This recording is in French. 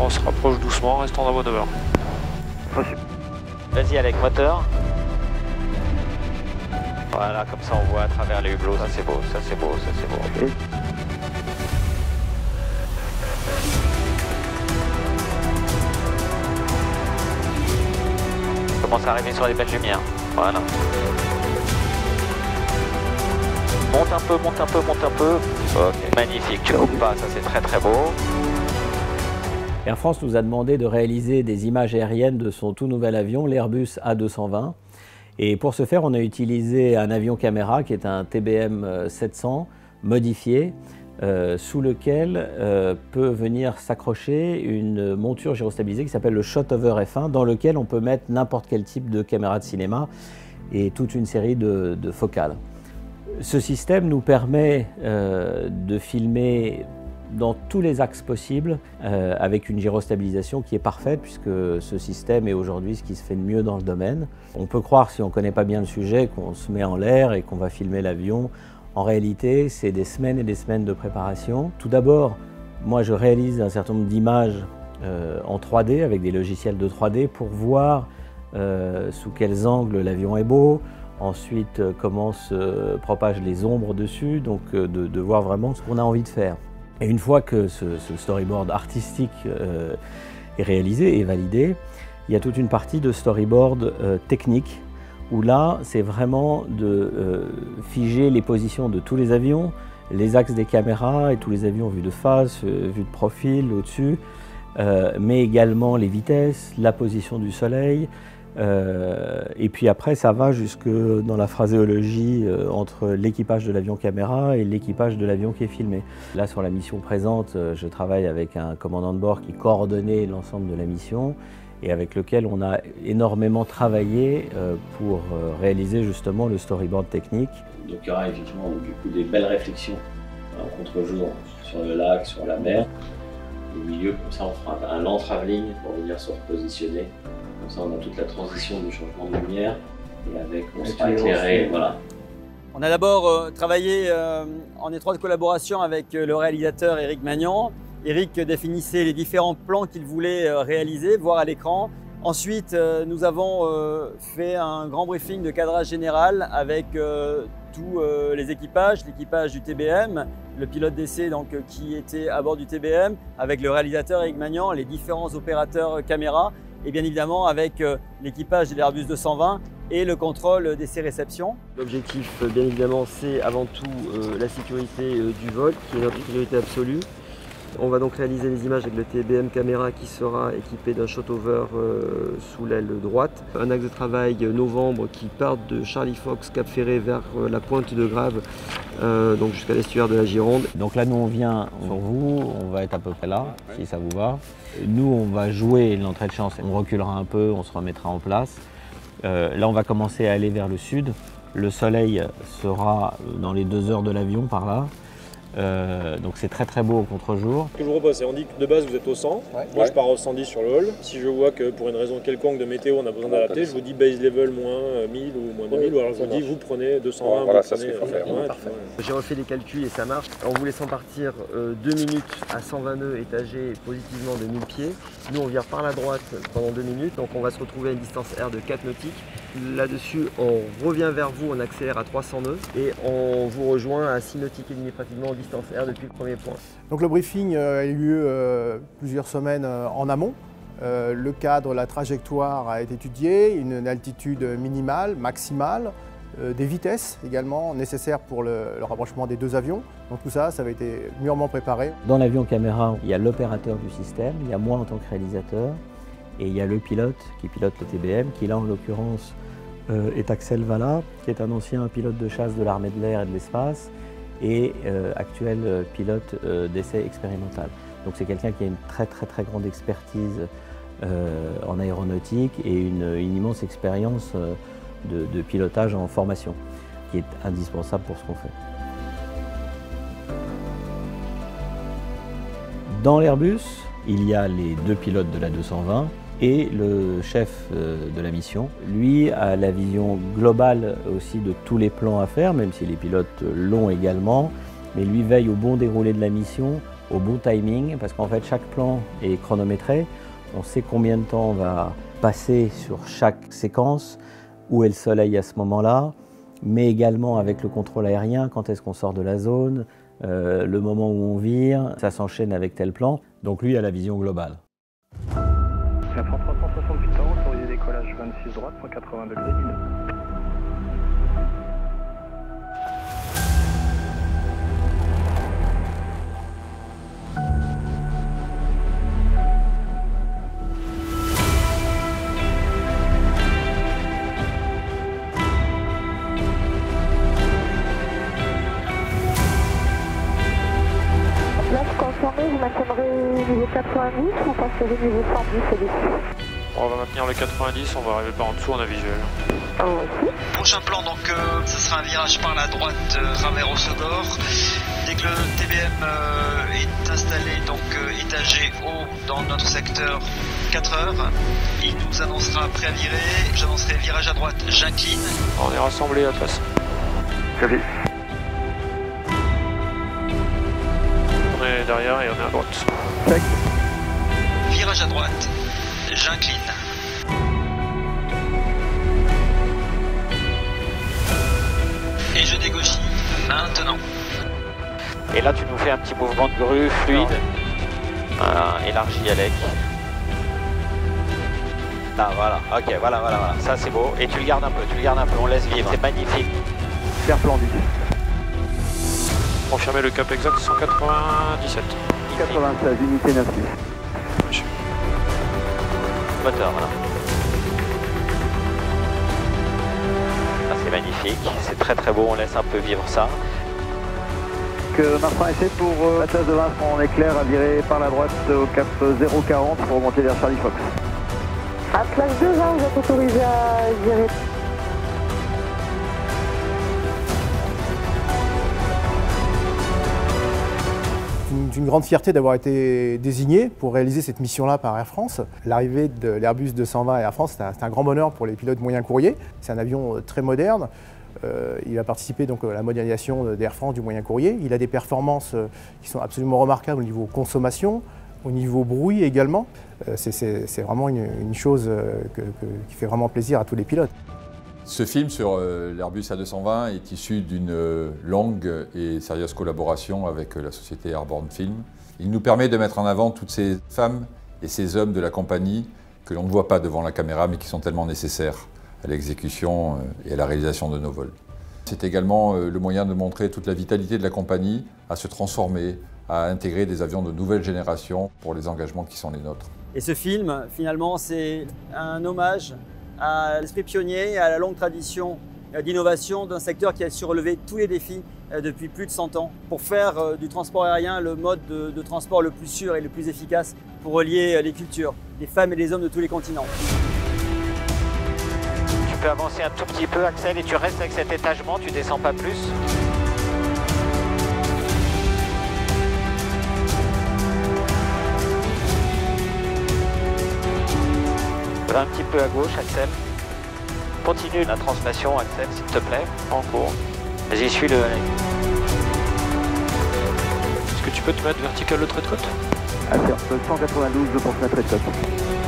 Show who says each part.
Speaker 1: on se rapproche doucement, restons dans la bonne humeur.
Speaker 2: Vas-y avec moteur. Voilà, comme ça on voit à travers les hublots, ça c'est beau, ça c'est beau, ça c'est beau.
Speaker 3: Okay.
Speaker 2: Commence à arriver sur les belles lumières, voilà. Monte un peu, monte un peu, monte un peu. Ok, magnifique, tu coupes pas, ça c'est très très beau.
Speaker 4: Air France nous a demandé de réaliser des images aériennes de son tout nouvel avion, l'Airbus A220. Et pour ce faire, on a utilisé un avion caméra qui est un TBM 700 modifié, sous lequel peut venir s'accrocher une monture gyrostabilisée qui s'appelle le Shotover F1, dans lequel on peut mettre n'importe quel type de caméra de cinéma et toute une série de focales. Ce système nous permet de filmer dans tous les axes possibles, avec une gyrostabilisation qui est parfaite, puisque ce système est aujourd'hui ce qui se fait de mieux dans le domaine. On peut croire, si on ne connaît pas bien le sujet, qu'on se met en l'air et qu'on va filmer l'avion. En réalité, c'est des semaines et des semaines de préparation. Tout d'abord, moi je réalise un certain nombre d'images en 3D, avec des logiciels de 3D, pour voir sous quels angles l'avion est beau, ensuite comment se propagent les ombres dessus, donc de voir vraiment ce qu'on a envie de faire. Et une fois que ce storyboard artistique est réalisé et validé, il y a toute une partie de storyboard technique, où là, c'est vraiment de figer les positions de tous les avions, les axes des caméras et tous les avions vus de face, vus de profil, au-dessus, mais également les vitesses, la position du soleil. Et puis après, ça va jusque dans la phraséologie entre l'équipage de l'avion caméra et l'équipage de l'avion qui est filmé. Là, sur la mission présente, je travaille avec un commandant de bord qui coordonnait l'ensemble de la mission et avec lequel on a énormément travaillé pour réaliser justement le storyboard technique.
Speaker 5: Donc il y aura effectivement du coup des belles réflexions en contre-jour sur le lac, sur la mer. Au milieu, comme ça, on fera un lent travelling pour venir se repositionner. Comme ça, on a toute la transition du changement de lumière et avec, on sera éclairé, voilà.
Speaker 6: On a d'abord travaillé en étroite collaboration avec le réalisateur Éric Magnan. Éric définissait les différents plans qu'il voulait réaliser, voir à l'écran. Ensuite, nous avons fait un grand briefing de cadrage général avec tous les équipages, l'équipage du TBM, le pilote d'essai qui était à bord du TBM, avec le réalisateur Éric Magnan, les différents opérateurs caméra, et bien évidemment avec l'équipage de l'Airbus 220 et le contrôle d'essai réception.
Speaker 3: L'objectif, bien évidemment, c'est avant tout la sécurité du vol, qui est notre priorité absolue. On va donc réaliser les images avec le TBM caméra qui sera équipé d'un shotover sous l'aile droite. Un axe de travail novembre qui part de Charlie Fox Cap Ferré vers la pointe de Grave, donc jusqu'à l'estuaire de la Gironde.
Speaker 4: Donc là, nous, on vient sur vous, on va être à peu près là, si ça vous va. Nous, on va jouer l'entrée de chance, on reculera un peu, on se remettra en place. Là, on va commencer à aller vers le sud. Le soleil sera dans les 2 heures de l'avion par là. Donc c'est très très beau au contre-jour.
Speaker 7: Ce que je vous propose, c'est on dit que de base vous êtes au 100, moi je pars au 110 sur le hall. Si je vois que pour une raison quelconque de météo on a besoin d'adapter, je vous dis base level moins 1000 ou moins 2000, ou alors je vous dis vous prenez 220,
Speaker 8: voilà,
Speaker 7: vous
Speaker 8: ça
Speaker 7: prenez...
Speaker 8: c'est faire.
Speaker 3: J'ai refait les calculs et ça marche. En vous laissant partir 2 minutes à 120 nœuds étagés positivement de 1000 pieds. Nous on vire par la droite pendant 2 minutes, donc on va se retrouver à une distance R de 4 nautiques. Là-dessus, on revient vers vous, on accélère à 300 nœuds et on vous rejoint à 6 nautiques et demi pratiquement en distance R depuis le premier point.
Speaker 9: Donc le briefing a eu lieu plusieurs semaines en amont. Le cadre, la trajectoire a été étudié, une altitude minimale, maximale, des vitesses également nécessaires pour le rapprochement des 2 avions. Donc tout ça, ça avait été mûrement préparé.
Speaker 4: Dans l'avion caméra, il y a l'opérateur du système, il y a moi en tant que réalisateur, et il y a le pilote qui pilote le TBM, qui là en l'occurrence est Axel Valla, qui est un ancien pilote de chasse de l'armée de l'air et de l'espace, et actuel pilote d'essai expérimental. Donc c'est quelqu'un qui a une très grande expertise en aéronautique et une immense expérience de pilotage en formation, qui est indispensable pour ce qu'on fait. Dans l'Airbus, il y a les 2 pilotes de la 220 et le chef de la mission. Lui a la vision globale aussi de tous les plans à faire, même si les pilotes l'ont également, mais lui veille au bon déroulé de la mission au bon timing, parce qu'en fait chaque plan est chronométré. On sait combien de temps on va passer sur chaque séquence, où est le soleil à ce moment-là, mais également avec le contrôle aérien, quand est-ce qu'on sort de la zone, le moment où on vire, ça s'enchaîne avec tel plan. Donc lui a la vision globale.
Speaker 8: La France 368 ans, autorisé décollage 26 droite, 180 degrés, minute.
Speaker 10: Vous maintiendrez niveau 90 ou passerez niveau 110 au-dessus?
Speaker 1: On va maintenir le 90, on va arriver par en dessous, on a visuel.
Speaker 11: Prochain plan, donc ce sera un virage par la droite travers Osogor. Dès que le TBM est installé, donc étagé haut dans notre secteur 4 heures, il nous annoncera prêt à virer. J'annoncerai virage à droite, j'incline.
Speaker 1: On est rassemblés à face. On est derrière et on est à droite.
Speaker 11: Virage à droite, j'incline. Et je dégauchis maintenant.
Speaker 2: Et là tu nous fais un petit mouvement de grue fluide. Voilà, élargi Alec. Là voilà, ok, voilà. Ça c'est beau. Et tu le gardes un peu, on laisse vivre. C'est magnifique.
Speaker 8: Faire plan 10.
Speaker 1: Confirmer le cap exact 197.
Speaker 8: 96, unité 96.
Speaker 2: Moteur, voilà. Ah, c'est magnifique, c'est très beau, on laisse un peu vivre ça.
Speaker 8: Martin essaie pour Atlas de Vin en éclair à virer par la droite au cap 040 pour remonter vers Charlie Fox.
Speaker 10: Atlas 2 Vin, vous êtes autorisé à virer.
Speaker 9: C'est une grande fierté d'avoir été désigné pour réaliser cette mission-là par Air France. L'arrivée de l'Airbus 220 à Air France, c'est un grand bonheur pour les pilotes moyens courriers. C'est un avion très moderne. Il a participé donc à la modernisation d'Air France du moyen courrier. Il a des performances qui sont absolument remarquables au niveau consommation, au niveau bruit également. C'est vraiment une chose qui fait vraiment plaisir à tous les pilotes.
Speaker 12: Ce film sur l'Airbus A220 est issu d'une longue et sérieuse collaboration avec la société Airborne Film. Il nous permet de mettre en avant toutes ces femmes et ces hommes de la compagnie que l'on ne voit pas devant la caméra mais qui sont tellement nécessaires à l'exécution et à la réalisation de nos vols. C'est également le moyen de montrer toute la vitalité de la compagnie à se transformer, à intégrer des avions de nouvelle génération pour les engagements qui sont les nôtres.
Speaker 6: Et ce film, finalement, c'est un hommage à l'esprit pionnier et à la longue tradition d'innovation d'un secteur qui a su relever tous les défis depuis plus de 100 ans pour faire du transport aérien le mode de transport le plus sûr et le plus efficace pour relier les cultures, les femmes et les hommes de tous les continents.
Speaker 2: Tu peux avancer un tout petit peu, Axel, et tu restes avec cet étagement, tu descends pas plus. Va un petit peu à gauche, Axel. Continue la translation, Axel, s'il te plaît. En cours. Vas-y, suis-le.
Speaker 1: Est-ce que tu peux te mettre vertical le trait de côte?
Speaker 8: À 192 pour se mettre trait de côte.